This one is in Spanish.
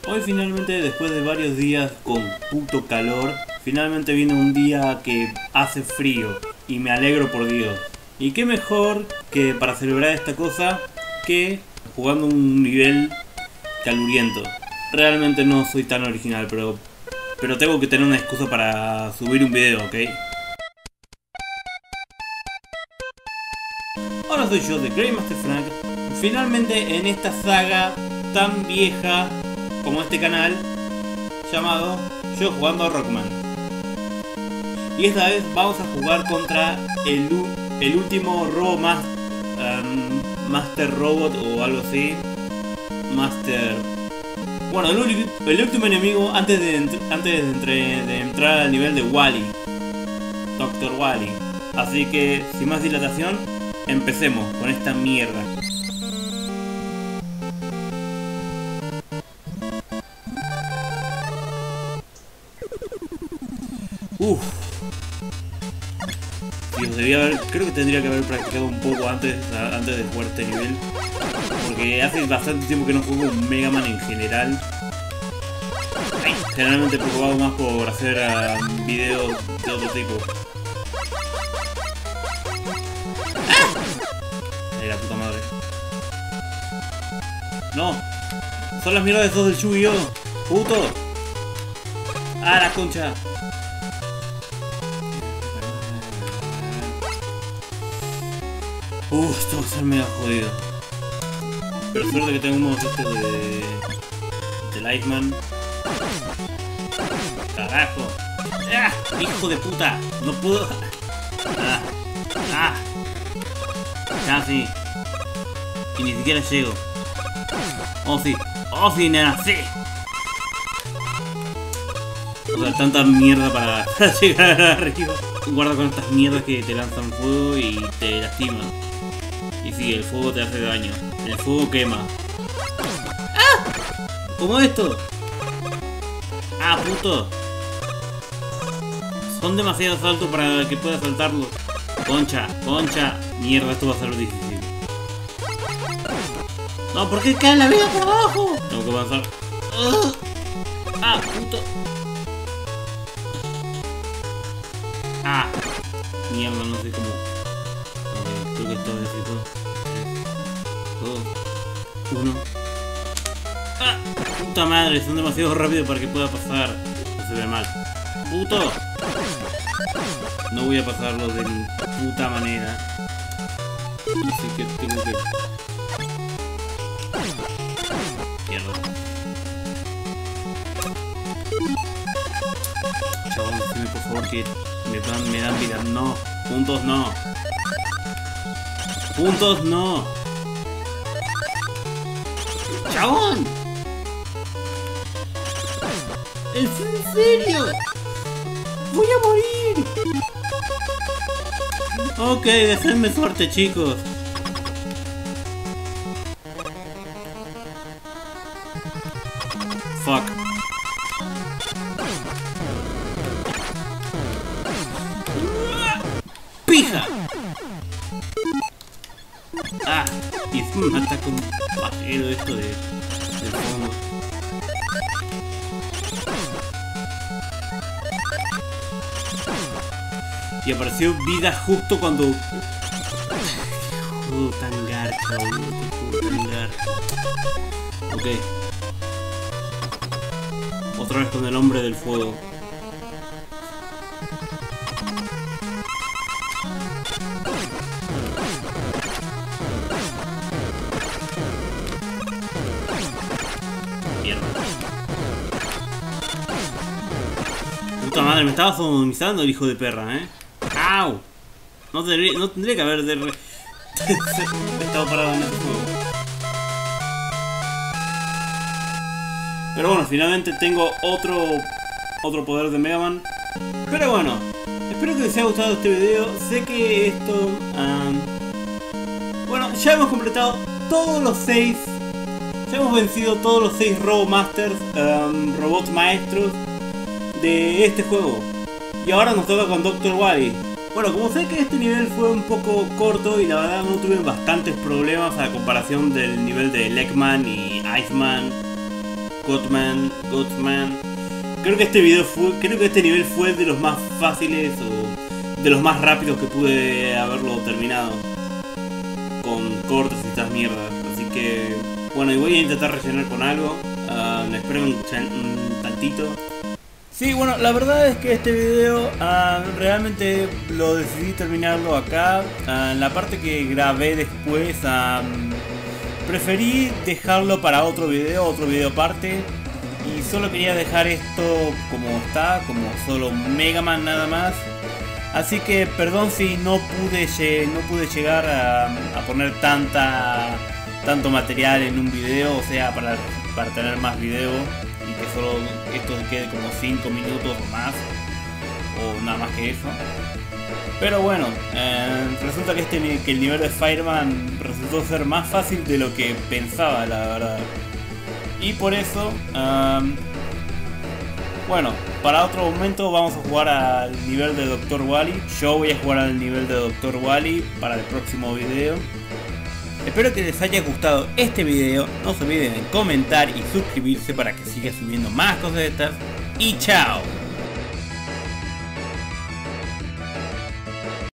Hoy finalmente, después de varios días con puto calor, finalmente viene un día que hace frío y me alegro por Dios. Y qué mejor que para celebrar esta cosa que jugando un nivel caluriento. Realmente no soy tan original, pero tengo que tener una excusa para subir un video, ¿ok? Hola, soy yo, de Greymaster Frank. Finalmente en esta saga tan vieja como este canal, llamado Yo Jugando a Rockman. Y esta vez vamos a jugar contra el último Robo Master Robot o algo así. Bueno, el último enemigo antes de entrar al nivel de Wally, Dr. Wally. Así que, sin más dilatación, empecemos con esta mierda. Uff. Dios, creo que tendría que haber practicado un poco antes de jugar este nivel. Porque hace bastante tiempo que no juego un Mega Man en general. Generalmente preocupado más por hacer videos de otro tipo. Ay, la puta madre. No. Son las mierdas de esos del Yu-Gi-Oh! ¡Puto! ¡Ah, la concha! Esto va a ser mega jodido. Pero suerte que tengo unos del Iceman. ¡Carajo! ¡Ah! ¡Hijo de puta! ¡No puedo! ¡Ah! ¡Ah! ¡Casi! Y ni siquiera llego. ¡Oh sí! ¡Oh sí, nena! ¡Sí! O sea, tanta mierda para llegar arriba. Guarda con estas mierdas que te lanzan fuego y te lastiman. Y sí, el fuego te hace daño. El fuego quema. ¡Ah! ¿Cómo esto? ¡Ah, puto! Son demasiados altos para que pueda saltarlo. Concha, concha. Mierda, esto va a ser difícil. No, ¿por qué cae la vida por abajo? Tengo que avanzar. ¡Ah, puto! ¡Ah! Mierda, no sé cómo. Creo que esto es así todo. 3, 2, 1. ¡Ah! ¡Puta madre! Son demasiado rápidos para que pueda pasar. No se ve mal. ¡Puto! No voy a pasarlo de mi puta manera. Así que tengo que... Mierda. Chabón, decime por favor que me dan vida. No. Puntos no. Puntos no. ¡Chabón! ¿Es en serio? ¡Voy a morir! Ok, deseenme suerte, chicos. Fuck. ¡Pija! Ah, y encima me ataca un pajero esto del fondo. Y apareció vida justo cuando... tan garcha, boludo. Tan garcha. Ok. Otra vez con el hombre del fuego. Mierda. Puta madre, me estaba sodomizando el hijo de perra, ¡Au! No tendría que haber estado parado en este juego. Pero bueno, finalmente tengo otro poder de Mega Man. Pero bueno, espero que les haya gustado este video. Sé que esto... bueno, ya hemos completado todos los 6. Ya hemos vencido todos los 6 Robo Masters, robots maestros de este juego. Y ahora nos toca con Dr. Wily. Bueno, como sé que este nivel fue un poco corto y la verdad no tuve bastantes problemas a comparación del nivel de Eggman y Iceman, Gotham. Creo que este nivel fue de los más fáciles o de los más rápidos que pude haberlo terminado. Con cortes y estas mierdas. Así que bueno, y voy a intentar rellenar con algo. Me espero un tantito. Sí, bueno, la verdad es que este video realmente lo decidí terminarlo acá. En la parte que grabé después preferí dejarlo para otro video aparte. Y solo quería dejar esto como está, como solo Mega Man nada más. Así que perdón si no pude llegar a poner tanto material en un video, o sea, para tener más video y que solo esto quede como 5 minutos o más, o nada más que eso. Pero bueno, resulta que el nivel de Fireman resultó ser más fácil de lo que pensaba, la verdad. Y por eso, bueno, para otro momento vamos a jugar al nivel de Dr. Wily. Yo voy a jugar al nivel de Dr. Wily para el próximo video. Espero que les haya gustado este video. No se olviden de comentar y suscribirse para que siga subiendo más cosas de estas. Y chao.